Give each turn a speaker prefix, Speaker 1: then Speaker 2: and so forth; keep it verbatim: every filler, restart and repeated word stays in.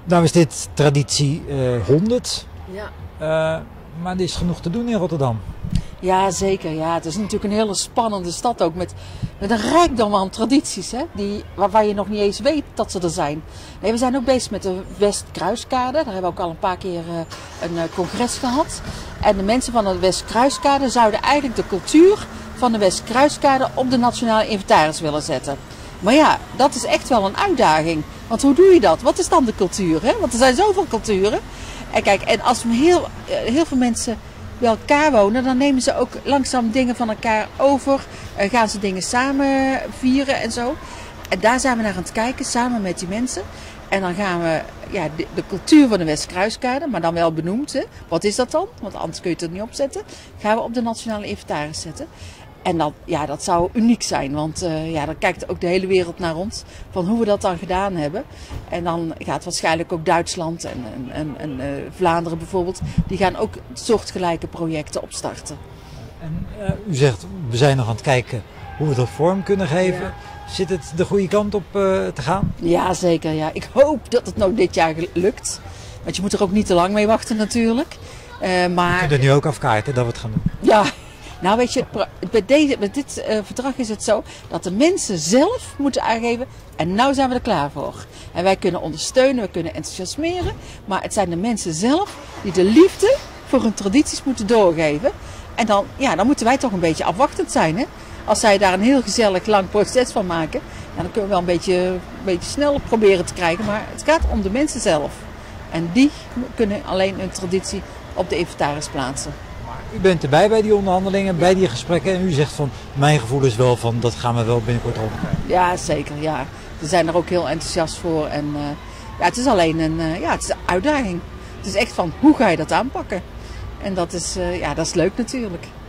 Speaker 1: Nou is dit traditie uh, honderd,
Speaker 2: Ja.
Speaker 1: uh, maar er is genoeg te doen in Rotterdam.
Speaker 2: Ja, zeker. Ja. Het is natuurlijk een hele spannende stad ook met, met een rijkdom aan tradities, hè, die, waarvan je nog niet eens weet dat ze er zijn. Nee, we zijn ook bezig met de Westkruiskade. Daar hebben we ook al een paar keer uh, een uh, congres gehad. En de mensen van de Westkruiskade zouden eigenlijk de cultuur van de Westkruiskade op de nationale inventaris willen zetten. Maar ja, dat is echt wel een uitdaging. Want hoe doe je dat? Wat is dan de cultuur? Hè? Want er zijn zoveel culturen. En kijk, en als heel, heel veel mensen bij elkaar wonen, dan nemen ze ook langzaam dingen van elkaar over. Uh, gaan ze dingen samen vieren en zo. En daar zijn we naar aan het kijken, samen met die mensen. En dan gaan we ja, de, de cultuur van de Westkruiskade, maar dan wel benoemd. Hè? Wat is dat dan? Want anders kun je het er niet op zetten. Gaan we op de nationale inventaris zetten. En dat, ja, dat zou uniek zijn, want uh, ja, dan kijkt ook de hele wereld naar ons van hoe we dat dan gedaan hebben. En dan gaat waarschijnlijk ook Duitsland en, en, en, en uh, Vlaanderen bijvoorbeeld, die gaan ook soortgelijke projecten opstarten.
Speaker 1: En uh, u zegt, we zijn nog aan het kijken hoe we dat vorm kunnen geven. Ja. Zit het de goede kant op uh, te gaan?
Speaker 2: Ja, zeker. Ja. Ik hoop dat het nou dit jaar lukt. Want je moet er ook niet te lang mee wachten natuurlijk. Uh, maar...
Speaker 1: Je kunt het nu ook afkaarten dat we het gaan doen.
Speaker 2: Ja. Nou weet je, bij, deze, bij dit uh, verdrag is het zo dat de mensen zelf moeten aangeven en nou zijn we er klaar voor. En wij kunnen ondersteunen, we kunnen enthousiasmeren, maar het zijn de mensen zelf die de liefde voor hun tradities moeten doorgeven. En dan, ja, dan moeten wij toch een beetje afwachtend zijn. Hè? Als zij daar een heel gezellig lang proces van maken, ja, dan kunnen we wel een beetje, een beetje sneller proberen te krijgen, maar het gaat om de mensen zelf. En die kunnen alleen hun traditie op de inventaris plaatsen.
Speaker 1: U bent erbij bij die onderhandelingen, bij die gesprekken en u zegt van, mijn gevoel is wel van, dat gaan we wel binnenkort opkrijgen.
Speaker 2: Ja, zeker. Ja. We zijn er ook heel enthousiast voor en uh, ja, het is alleen een, uh, ja, het is een uitdaging. Het is echt van, hoe ga je dat aanpakken? En dat is, uh, ja, dat is leuk natuurlijk.